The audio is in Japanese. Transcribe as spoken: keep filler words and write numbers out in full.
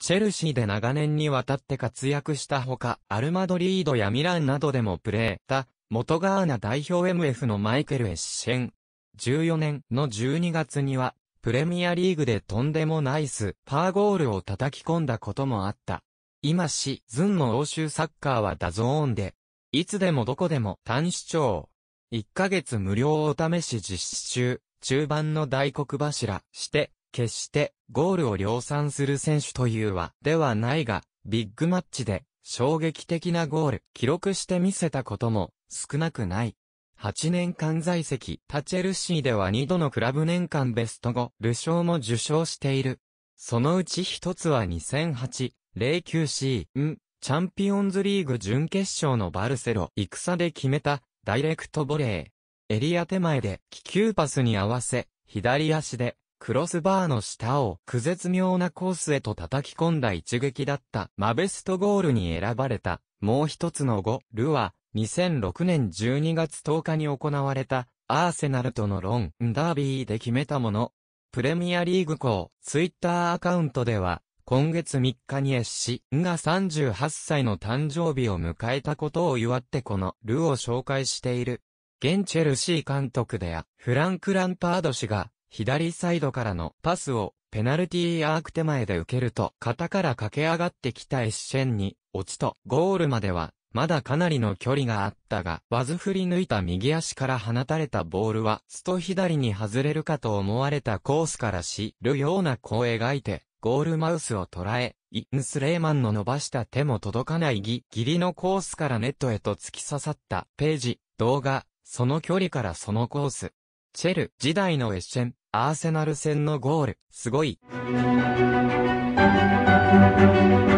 チェルシーで長年にわたって活躍したほか、アルマドリードやミランなどでもプレーた、元ガーナ代表 エムエフ のマイケル・エッシェン。じゅうよねんのじゅうにがつには、プレミアリーグでとんでもないスーパーゴールを叩き込んだこともあった。今シーズンの欧州サッカーはダゾーンで、いつでもどこでも単視聴。いっかげつ無料お試し実施中、中盤の大黒柱して、決してゴールを量産する選手というわではないが、ビッグマッチで衝撃的なゴール記録してみせたことも少なくない。はちねんかん在籍他チェルシーではにどのクラブ年間ベストゴール賞も受賞している。そのうち一つはにせんはち、ゼロきゅうシーン、チャンピオンズリーグ準決勝のバルセロ戦で決めたダイレクトボレー。エリア手前で気球パスに合わせ、左足でクロスバーの下をく絶妙なコースへと叩き込んだ一撃だったマベストゴールに選ばれた。もう一つのゴールは、にせんろくねんじゅうにがつとおかに行われたアーセナルとのロンダービーで決めたもの。プレミアリーグ公ツイッターアカウントでは、今月みっかにエッシンがさんじゅうはっさいの誕生日を迎えたことを祝ってこのルを紹介している。現チェルシー監督であフランク・ランパード氏が左サイドからのパスをペナルティーアーク手前で受けると肩から駆け上がってきたエッシェンに落ちとゴールまではまだかなりの距離があったがわず振り抜いた右足から放たれたボールはスト左に外れるかと思われたコースからしるような弧を描いてゴールマウスを捉え、インスレーマンの伸ばした手も届かないギリギリのコースからネットへと突き刺さったページ、動画、その距離からそのコース。チェル時代のエッシェン、アーセナル戦のゴール、すごい。